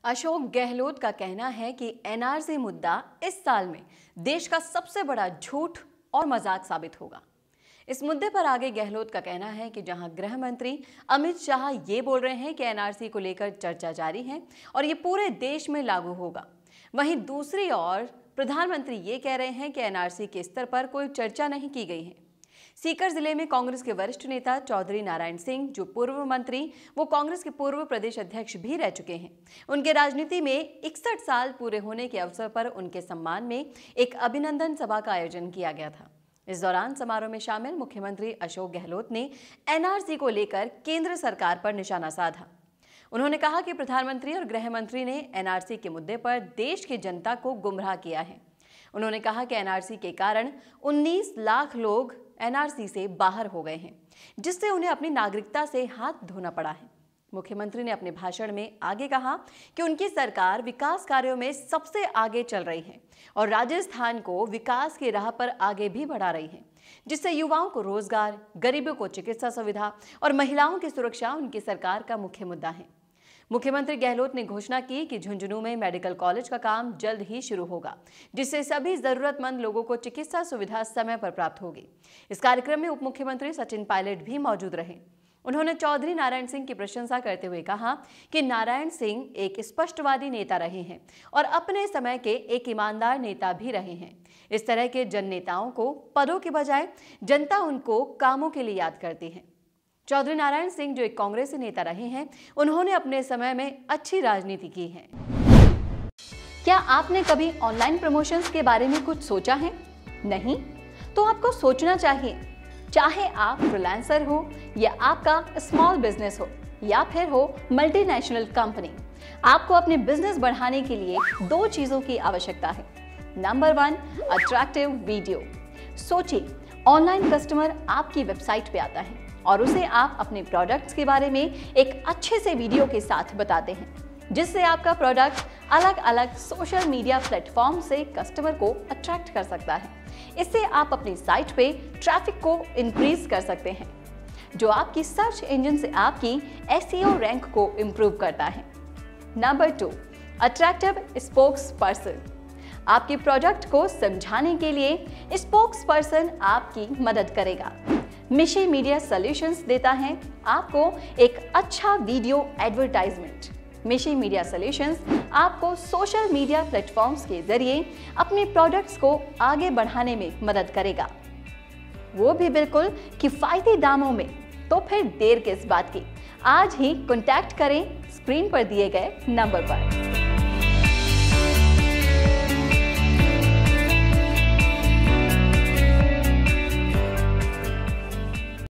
अशोक गहलोत का कहना है कि एनआरसी मुद्दा इस साल में देश का सबसे बड़ा झूठ और मजाक साबित होगा। इस मुद्दे पर आगे गहलोत का कहना है कि जहां गृह मंत्री अमित शाह ये बोल रहे हैं कि एनआरसी को लेकर चर्चा जारी है और ये पूरे देश में लागू होगा, वहीं दूसरी ओर प्रधानमंत्री ये कह रहे हैं कि एनआरसी के स्तर पर कोई चर्चा नहीं की गई है। सीकर जिले में कांग्रेस के वरिष्ठ नेता चौधरी नारायण सिंह, जो पूर्व मंत्री, वो कांग्रेस के पूर्व प्रदेश अध्यक्ष भी रह चुके हैं। उनके राजनीति में 61 साल पूरे होने के अवसर पर उनके सम्मान में एक अभिनंदन सभा का आयोजन किया गया था। इस दौरान समारोह में शामिल मुख्यमंत्री अशोक गहलोत ने एनआरसी को लेकर केंद्र सरकार पर निशाना साधा। उन्होंने कहा कि प्रधानमंत्री और गृह मंत्री ने एनआरसी के मुद्दे पर देश की जनता को गुमराह किया है। उन्होंने कहा कि एनआरसी के कारण 19 लाख लोग एनआरसी से बाहर हो गए हैं, जिससे उन्हें अपनी नागरिकता से हाथ धोना पड़ा है। मुख्यमंत्री ने अपने भाषण में आगे कहा कि उनकी सरकार विकास कार्यों में सबसे आगे चल रही है और राजस्थान को विकास की राह पर आगे भी बढ़ा रही है, जिससे युवाओं को रोजगार, गरीबों को चिकित्सा सुविधा और महिलाओं की सुरक्षा उनकी सरकार का मुख्य मुद्दा है। मुख्यमंत्री गहलोत ने घोषणा की कि झुंझुनू में मेडिकल कॉलेज का काम जल्द ही शुरू होगा, जिससे सभी जरूरतमंद लोगों को चिकित्सा सुविधा समय पर प्राप्त होगी। इस कार्यक्रम में उप मुख्यमंत्री सचिन पायलट भी मौजूद रहे। उन्होंने चौधरी नारायण सिंह की प्रशंसा करते हुए कहा कि नारायण सिंह एक स्पष्टवादी नेता रहे हैं और अपने समय के एक ईमानदार नेता भी रहे हैं। इस तरह के जन नेताओं को पदों के बजाय जनता उनको कामों के लिए याद करती है। चौधरी नारायण सिंह, जो एक कांग्रेसी नेता रहे हैं, उन्होंने अपने समय में अच्छी राजनीति की है। क्या आपने कभी ऑनलाइन प्रमोशंस के बारे में कुछ सोचा है? नहीं? तो आपको सोचना चाहिए। चाहे आप फ्रीलांसर हो या आपका स्मॉल बिजनेस हो या फिर हो मल्टीनेशनल कंपनी, आपको अपने बिजनेस बढ़ाने के लिए 2 चीजों की आवश्यकता है। Number 1, attractive video. सोचिए, ऑनलाइन कस्टमर आपकी वेबसाइट पे आता है और उसे आप अपने प्रोडक्ट्स के बारे में एक अच्छे से वीडियो के साथ बताते हैं, जिससे आपका प्रोडक्ट अलग अलग सोशल मीडिया प्लेटफॉर्म से कस्टमर को अट्रैक्ट कर सकता है। इससे आप अपनी साइट पे ट्रैफिक को इंक्रीज कर सकते हैं, जो आपकी सर्च इंजन से आपकी एसईओ रैंक को इंप्रूव करता है। Number 2, attractive spokesperson. आपके प्रोडक्ट को समझाने के लिए स्पोक्स पर्सन आपकी मदद करेगा। मिशी मीडिया सॉल्यूशंस देता है आपको एक अच्छा video advertisement. Mishi media solutions आपको सोशल मीडिया प्लेटफॉर्म्स के जरिए अपने प्रोडक्ट्स को आगे बढ़ाने में मदद करेगा, वो भी बिल्कुल किफायती दामों में। तो फिर देर किस बात की, आज ही कॉन्टैक्ट करें स्क्रीन पर दिए गए नंबर पर।